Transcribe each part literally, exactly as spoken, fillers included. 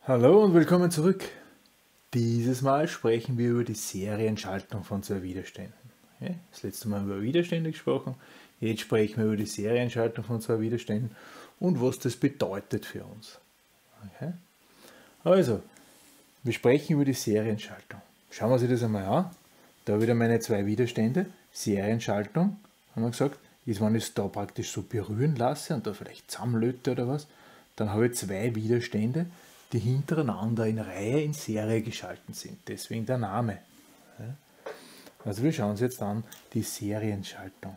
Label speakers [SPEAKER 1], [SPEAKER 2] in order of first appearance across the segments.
[SPEAKER 1] Hallo und willkommen zurück. Dieses Mal sprechen wir über die Serienschaltung von zwei Widerständen. Das letzte Mal über Widerstände gesprochen, jetzt sprechen wir über die Serienschaltung von zwei Widerständen und was das bedeutet für uns. Okay. Also, wir sprechen über die Serienschaltung. Schauen wir uns das einmal an. Da wieder meine zwei Widerstände. Serienschaltung, haben wir gesagt, ist, wenn ich es da praktisch so berühren lasse und da vielleicht zusammenlöte oder was, dann habe ich zwei Widerstände, die hintereinander in Reihe in Serie geschalten sind. Deswegen der Name. Also wir schauen uns jetzt an die Serienschaltung.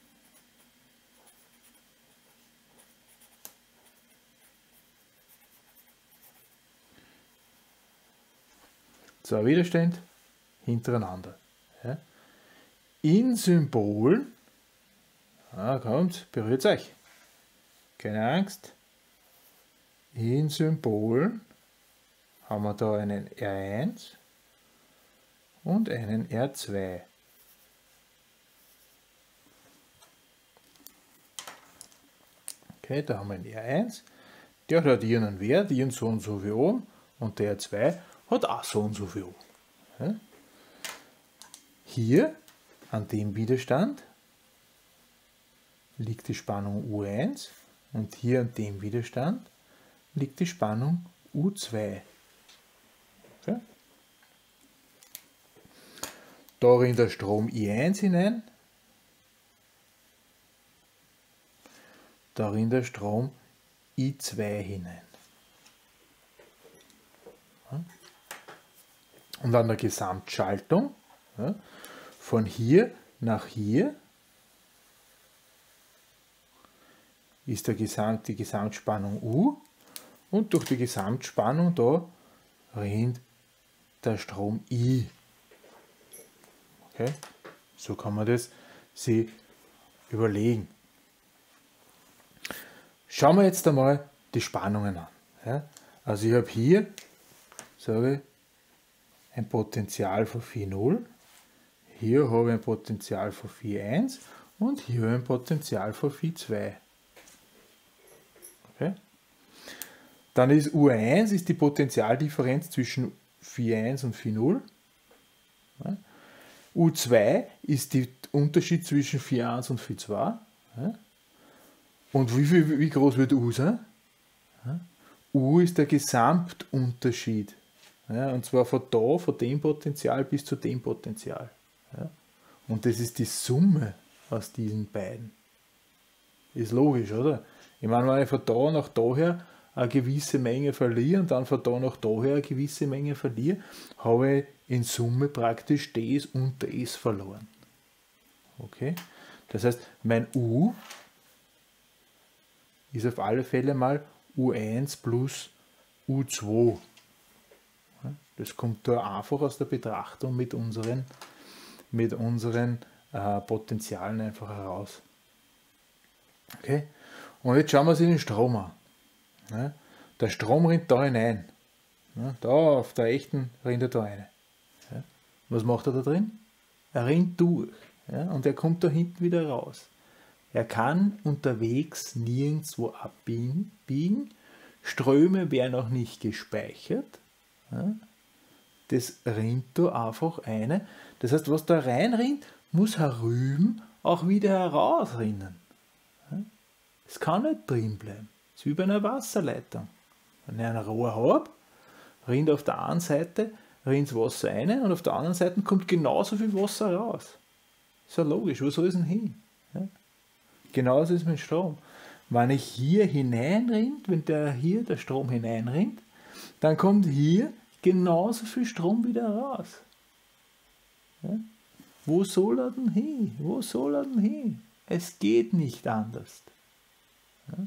[SPEAKER 1] Zwei Widerstände hintereinander. In Symbolen, ah, kommt, berührt euch. Keine Angst. In Symbolen haben wir da einen R eins und einen R zwei. Okay, da haben wir einen R eins, der hat ihren Wert, ihren so und so viel Ohm, und der R zwei hat auch so und so viel Ohm. Hier an dem Widerstand liegt die Spannung U eins und hier an dem Widerstand liegt die Spannung U zwei. Okay. Da rinnt der Strom I eins hinein, da rinnt der Strom I zwei hinein. Und an der Gesamtschaltung, ja, von hier nach hier ist der Gesamt, die Gesamtspannung U, und durch die Gesamtspannung da rinnt der Strom I. Okay? So kann man das sich überlegen. Schauen wir jetzt einmal die Spannungen an. Ja? Also ich habe hier, sage ich, ein Potential von Phi null, hier habe ich ein Potential von Phi eins und hier habe ich ein Potential von Phi zwei. Okay? Dann ist U eins ist die Potentialdifferenz zwischen Phi eins und Phi null. Ja. U zwei ist der Unterschied zwischen Phi eins und Phi zwei. Ja. Und wie, viel, wie groß wird U sein? Ja. U ist der Gesamtunterschied. Ja, und zwar von da, von dem Potential bis zu dem Potential. Ja. Und das ist die Summe aus diesen beiden. Ist logisch, oder? Ich meine, wenn ich von da nach daher eine gewisse Menge verliere und dann von da nach daher eine gewisse Menge verliere, habe ich in Summe praktisch das und das verloren. Okay? Das heißt, mein U ist auf alle Fälle mal U eins plus U zwei. Das kommt da einfach aus der Betrachtung mit unseren, mit unseren äh, Potentialen einfach heraus. Okay? Und jetzt schauen wir uns den Strom an. Ja, der Strom rinnt da hinein. Ja, da auf der echten rinnt er da rein. Ja, was macht er da drin? Er rinnt durch. Ja, und er kommt da hinten wieder raus. Er kann unterwegs nirgendwo abbiegen. Ströme werden auch nicht gespeichert. Ja, das rinnt da einfach eine. Das heißt, was da reinrinnt, muss herüben auch wieder herausrinnen. Es kann nicht drin bleiben. Das ist wie bei einer Wasserleitung. Wenn ich ein Rohr habe, rinnt auf der einen Seite rinnt das Wasser rein und auf der anderen Seite kommt genauso viel Wasser raus. Ist ja logisch, wo soll es denn hin? Ja? Genauso ist es mit Strom. Wenn ich hier hineinrinnt, wenn der hier der Strom hineinrinnt, dann kommt hier genauso viel Strom wieder raus. Ja? Wo soll er denn hin? Wo soll er denn hin? Es geht nicht anders. Ja?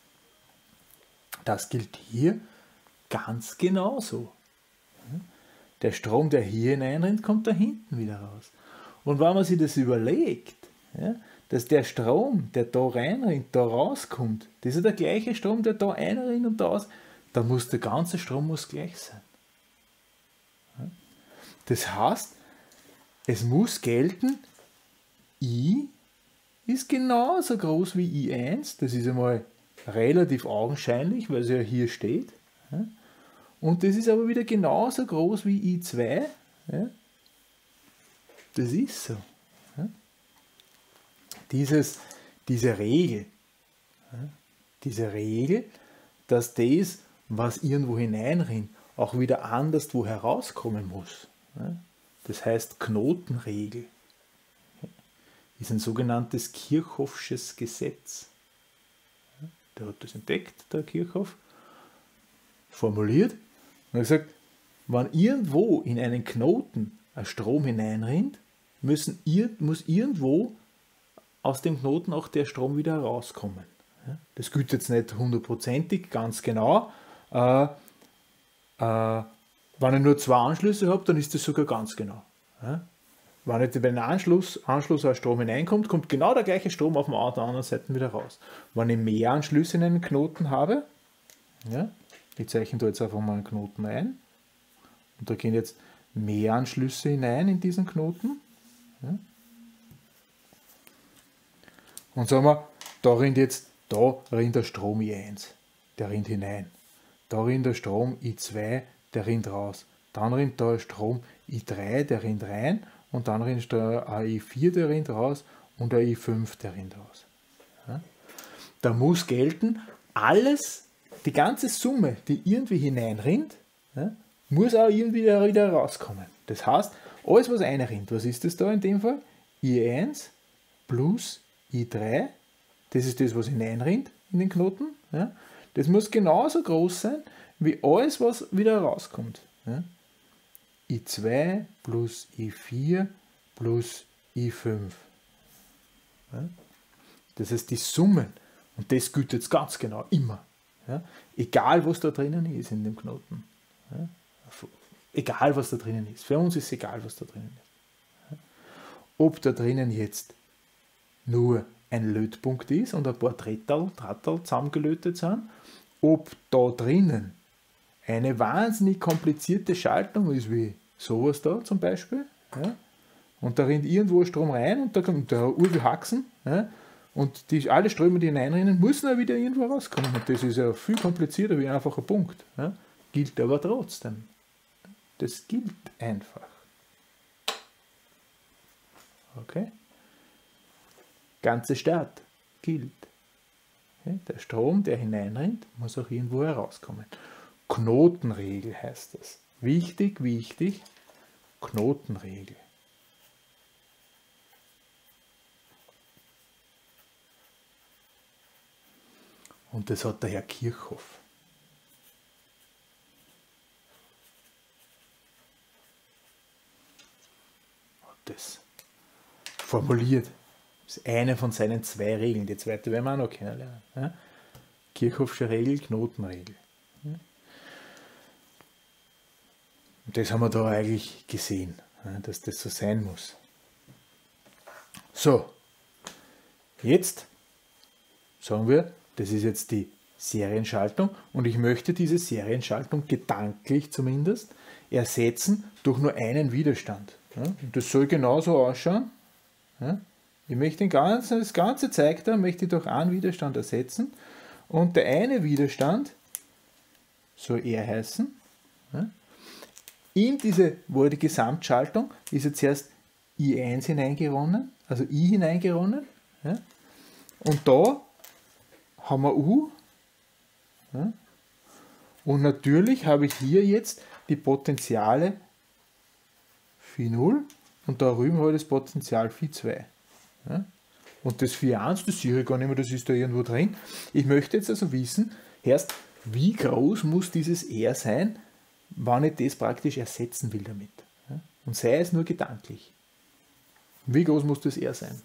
[SPEAKER 1] Das gilt hier ganz genauso. Der Strom, der hier hineinrennt, kommt da hinten wieder raus. Und wenn man sich das überlegt, ja, dass der Strom, der da reinrennt, da rauskommt, das ist der gleiche Strom, der da reinrennt und da raus, dann muss der ganze Strom muss gleich sein. Ja. Das heißt, es muss gelten, I ist genauso groß wie I eins, das ist einmal relativ augenscheinlich, weil es ja hier steht. und das ist aber wieder genauso groß wie I zwei. Ja? Das ist so. Ja? Dieses, diese Regel, ja? diese Regel, dass das, was irgendwo hineinrinnt, auch wieder anders wo herauskommen muss. Ja? Das heißt Knotenregel. Ja? Ist ein sogenanntes Kirchhoffsches Gesetz. Ja? Der hat das entdeckt, der Kirchhoff, formuliert und hat gesagt, wenn irgendwo in einen Knoten ein Strom hineinrinnt, müssen, muss irgendwo aus dem Knoten auch der Strom wieder herauskommen. Das gilt jetzt nicht hundertprozentig, ganz genau. Äh, äh, wenn ich nur zwei Anschlüsse habe, dann ist das sogar ganz genau. Ja? Wenn ich bei einem Anschluss, Anschluss ein Strom hineinkommt, kommt genau der gleiche Strom auf der anderen Seite wieder raus. Wenn ich mehr Anschlüsse in einen Knoten habe, ja, ich zeichne da jetzt einfach mal einen Knoten ein, und da gehen jetzt mehr Anschlüsse hinein in diesen Knoten. Ja. Und sagen wir, da rinnt jetzt, da rinnt der Strom I eins, der rinnt hinein. Da rinnt der Strom I zwei, der rinnt raus. Dann rinnt da der Strom I drei, der rinnt rein. Und dann rinnt da ein I vier, der rinnt raus. Und ein I fünf, der rinnt raus. Ja. Da muss gelten, alles, die ganze Summe, die irgendwie hineinrinnt, ja, muss auch irgendwie wieder rauskommen. Das heißt, alles, was einrinnt, was ist das da in dem Fall? I eins plus I drei, das ist das, was hineinrinnt in den Knoten. Ja. Das muss genauso groß sein, wie alles, was wieder rauskommt. Ja. I zwei plus I vier plus I fünf. Ja. Das heißt, die Summen, und das gilt jetzt ganz genau, immer. Ja. Egal, was da drinnen ist in dem Knoten. Ja. Egal, was da drinnen ist. Für uns ist es egal, was da drinnen ist. Ja. Ob da drinnen jetzt nur ein Lötpunkt ist und ein paar Drähterl, Dratterl zusammengelötet sind, ob da drinnen eine wahnsinnig komplizierte Schaltung ist, wie sowas da zum Beispiel, ja, und da rinnt irgendwo Strom rein und da kommt der Urwil Haxen, ja, und die, alle Ströme, die hineinrennen, müssen auch wieder irgendwo rauskommen. Und das ist ja viel komplizierter wie einfach ein Punkt. Ja, gilt aber trotzdem. Das gilt einfach. Okay? Ganze Stadt gilt. Okay? Der Strom, der hineinrennt, muss auch irgendwo herauskommen. Knotenregel heißt das. Wichtig, wichtig, Knotenregel. Und das hat der Herr Kirchhoff. Das formuliert. Das ist eine von seinen zwei Regeln. Die zweite werden wir auch noch kennenlernen. Ja? Kirchhoffsche Regel, Knotenregel. Ja? Und das haben wir da eigentlich gesehen, ja, dass das so sein muss. So, jetzt sagen wir, das ist jetzt die Serienschaltung und ich möchte diese Serienschaltung gedanklich zumindest ersetzen durch nur einen Widerstand. Ja, und das soll genauso ausschauen. Ja, ich möchte den ganzen, das ganze Zeug da möchte ich durch einen Widerstand ersetzen und der eine Widerstand soll R heißen. Ja, in diese wo die Gesamtschaltung ist jetzt erst I eins hineingeronnen, also I hineingeronnen. Ja, und da haben wir U. Ja, und natürlich habe ich hier jetzt die Potentiale Phi null und da drüben habe ich das Potential Phi zwei. Ja? Und das Phi eins, das sehe ich gar nicht mehr, das ist da irgendwo drin. Ich möchte jetzt also wissen, erst wie groß muss dieses R sein, wenn ich das praktisch ersetzen will damit. Ja? Und sei es nur gedanklich. Wie groß muss das R sein?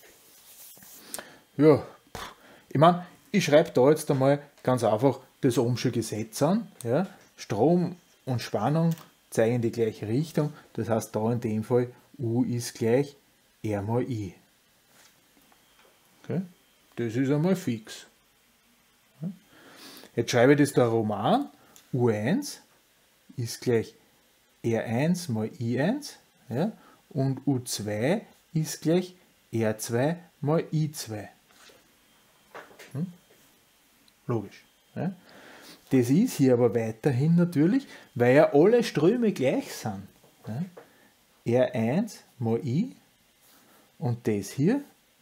[SPEAKER 1] Ja, ich meine, ich schreibe da jetzt einmal ganz einfach das Ohmsche Gesetz an. Ja? Strom und Spannung zeigen in die gleiche Richtung. Das heißt, da in dem Fall U ist gleich R mal I. Okay? Das ist einmal fix. Ja? Jetzt schreibe ich das da rum an. U eins ist gleich R eins mal I eins. Ja? Und U zwei ist gleich R zwei mal I zwei. Hm? Logisch. Ja? Das ist hier aber weiterhin natürlich, weil ja alle Ströme gleich sind. Ja? R eins mal I und das hier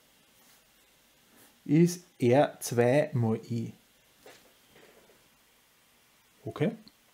[SPEAKER 1] ist R zwei mal I. Okay?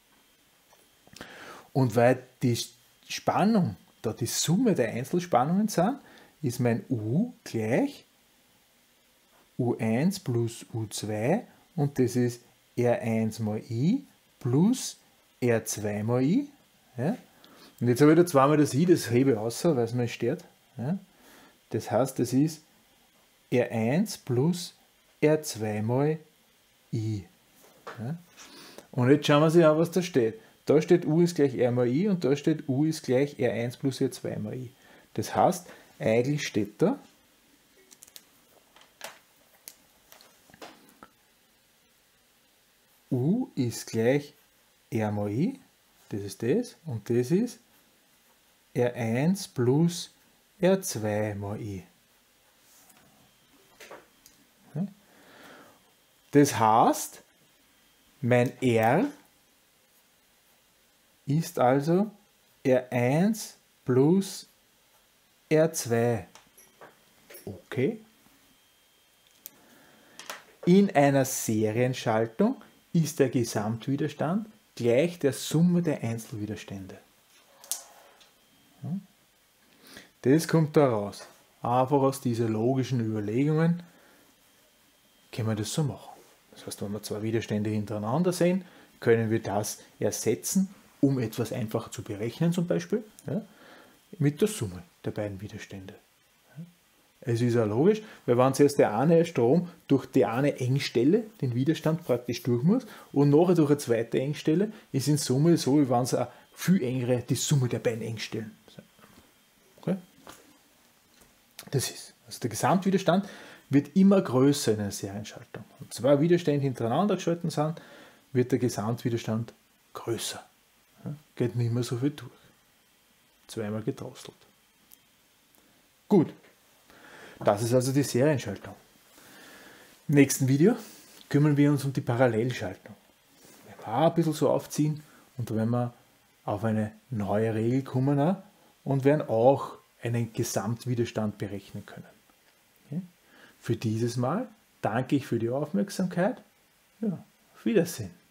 [SPEAKER 1] Und weil die Spannung da die Summe der Einzelspannungen sind, ist mein U gleich U eins plus U zwei und das ist R eins mal I plus R zwei mal I. Ja? Und jetzt habe ich da zweimal das I, das hebe ich aus, weil es mir stört. Ja? Das heißt, das ist R eins plus R zwei mal I. Ja? Und jetzt schauen wir uns an, was da steht. Da steht U ist gleich R mal I und da steht U ist gleich R eins plus R zwei mal I. Das heißt, eigentlich steht da U ist gleich R mal I, das ist das, und das ist R eins plus R zwei mal I. Das heißt, mein R ist also R eins plus R zwei. Okay. In einer Serienschaltung ist der Gesamtwiderstand gleich der Summe der Einzelwiderstände. Das kommt da raus. Einfach aus diesen logischen Überlegungen können wir das so machen. Das heißt, wenn wir zwei Widerstände hintereinander sehen, können wir das ersetzen, um etwas einfach zu berechnen, zum Beispiel, ja, mit der Summe der beiden Widerstände. Es ist ja logisch, weil wenn zuerst der eine Strom durch die eine Engstelle den Widerstand praktisch durch muss und nachher durch eine zweite Engstelle, ist in Summe so, wie wenn es eine viel engere, die Summe der beiden Engstellen. Okay? Das ist. Also der Gesamtwiderstand wird immer größer in einer Serienschaltung. Wenn zwei Widerstände hintereinander geschalten sind, wird der Gesamtwiderstand größer. Ja? Geht nicht mehr so viel durch. Zweimal gedrosselt. Gut. Das ist also die Serienschaltung. Im nächsten Video kümmern wir uns um die Parallelschaltung. Wir werden auch ein bisschen so aufziehen und da werden wir auf eine neue Regel kommen und werden auch einen Gesamtwiderstand berechnen können. Okay? Für dieses Mal danke ich für die Aufmerksamkeit. Ja, auf Wiedersehen.